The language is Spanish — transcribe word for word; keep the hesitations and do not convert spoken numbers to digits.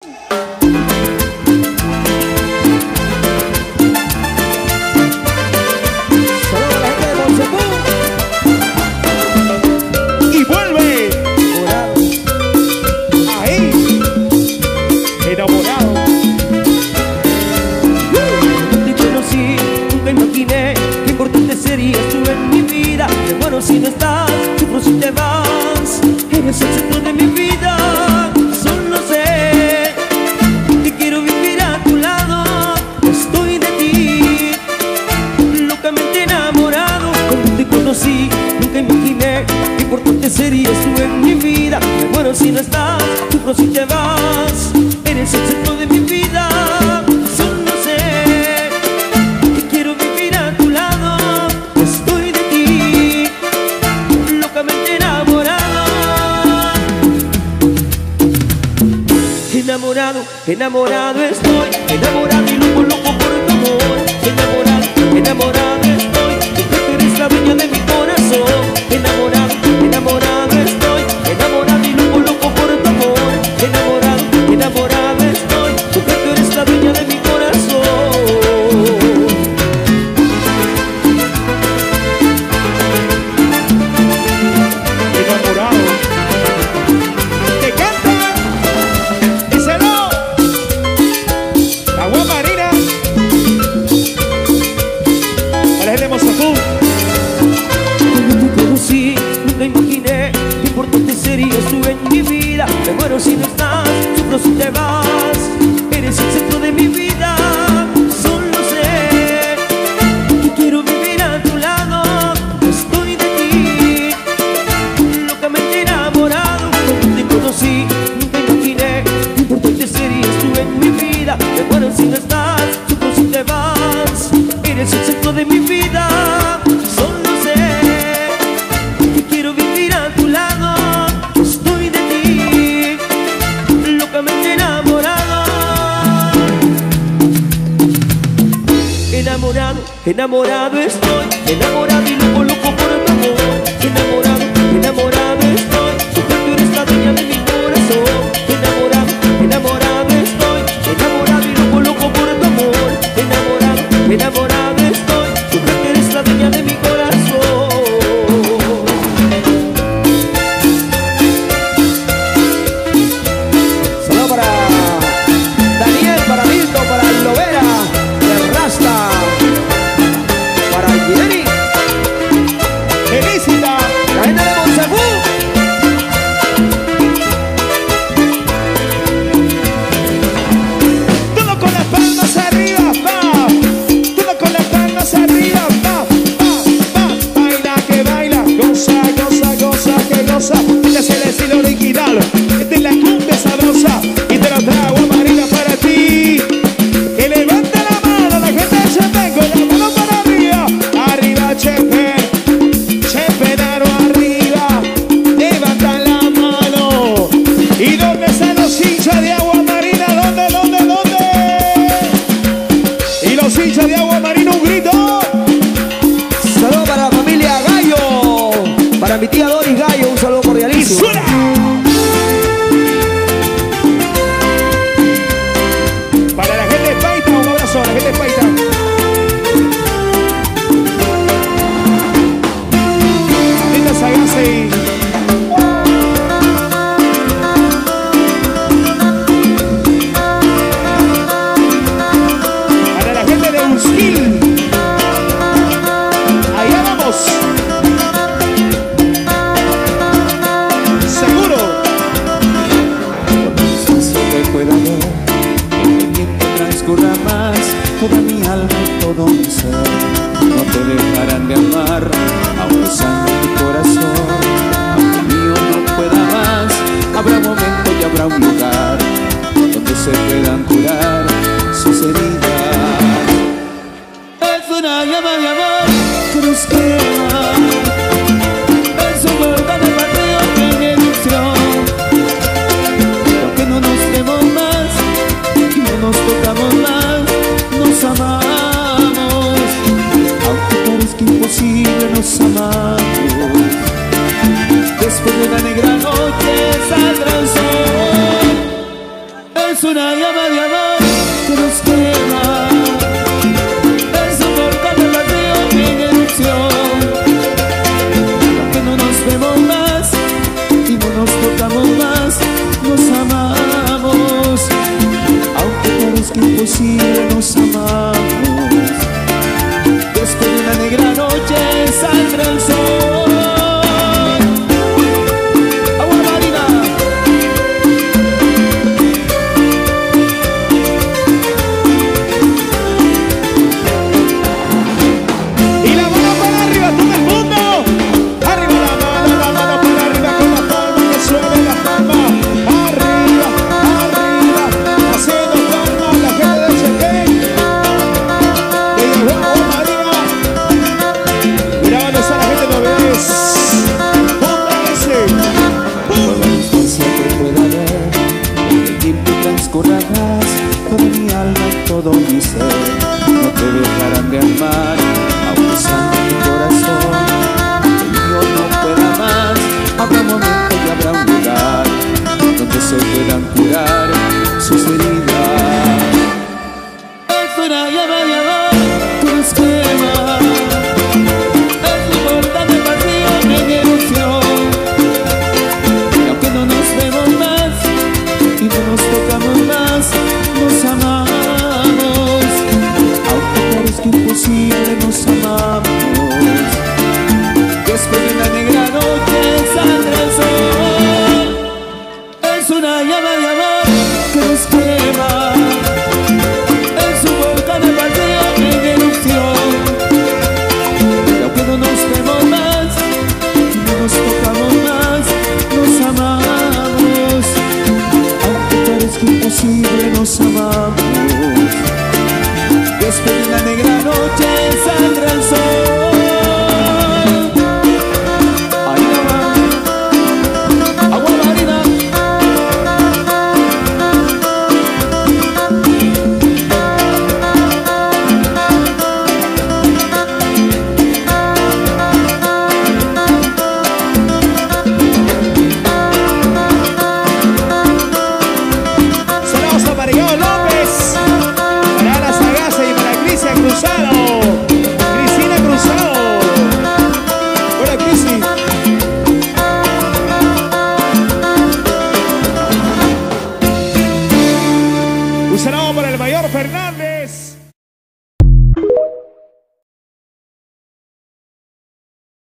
Si no estás, sufro si te vas. Eres el centro de mi vida. Solo sé que quiero vivir a tu lado. Estoy de ti, locamente enamorado. Cuando te conocí, nunca imaginé qué importante serías tú en mi vida. Me muero si no estás, sufro si te vas. Eres el centro de mi vida. Solo sé que quiero vivir a tu lado. Estoy de ti, enamorado, enamorado, enamorado estoy, enamorado y loco, loco por tu amor. Enamorado, enamorado estoy, porque tú eres la dueña de mi corazón. Enamorado, enamorado estoy, enamorado y loco, loco por tu amor. Enamorado, enamorado estoy, porque tú eres la dueña de mi corazón. Me muero si no estás, sufro si te vas. Eres el centro de mi vida. Solo sé que quiero vivir a tu lado. Estoy de ti, locamente enamorado. Cuando te conocí, nunca imaginé qué importante serías tú en mi vida. Me muero si no estás, sufro si te vas. Eres el centro de mi vida. Solo sé que quiero vivir a tu lado. Enamorado, enamorado estoy, enamorado y loco, loco por tu amor. Enamorado, enamorado estoy, porque tú eres la dueña de mi corazón. Enamorado, enamorado estoy, enamorado y loco, loco por tu amor. Enamorado, enamorado estoy, porque tú eres la dueña de mi corazón. Solo para Daniel, para Milton, para Lovera, de Rasta. Jenny, felicita la gente de Monsegur. Todo con las palmas arriba, va. Todo con las palmas arriba, va, va, va. Baila que baila, goza, goza, goza, que goza. Este es el estilo original, esta es la cumbia sabrosa. Y te lo traigo a Marina para ti. Que levante la mano, la gente de Chepenco, la mano para arriba. Arriba Chepe, Chepe Daro arriba, levantan la mano. ¿Y dónde están los hinchas de Agua Marina? ¿Dónde, dónde, dónde? Y los hinchas de Agua Marina, un grito. Saludos para la familia Gallo, para mi tía Doris Gallo, un saludo cordialísimo. Para la gente de Paita, un abrazo a la gente de Paita. Sagase. Para la gente de Usquil, allá vamos. Seguro. Solo pueda ver que el tiempo transcurra más. Toda mi alma y todo mi ser no te dejarán de amar, aún sangra tu corazón. Aunque el mío no pueda más, habrá un momento y habrá un lugar donde se puedan curar sus heridas. Es una llama de amor que nos quema, es un volcán de pateo que me ilusión. Y aunque no nos vemos más y no nos tocamos más, nos amamos. Aunque parezca imposible, nos amamos. Después de una negra noche saldrá el sol. Es Es una llama de amor que nos quema, es un volcán de vacío en erupción. Aunque no nos vemos más y no nos tocamos más, nos amamos. Aunque parezca imposible, nos amamos. Después de una negra noche saldrá el sol. Toda mi alma y todo mi ser no te dejarán de amar, aunque sangre tu corazón. Que yo no pueda más, habrá un momento y habrá un lugar donde se puedan curar sus heridas. Es una llama de amor que nos quema, es un volcán de vacío en erupción. Y aunque no nos vemos más y no nos tocamos más, nos amamos. Aunque parezca imposible, nos amamos. Después de una negra noche saldrá el sol. Es una llama de amor que nos quema, es un volcán de vacío en erupción. Y aunque no nos vemos más y no nos tocamos más, nos amamos. Aunque parezca imposible, nos amamos. Después de una negra noche saldrá el sol.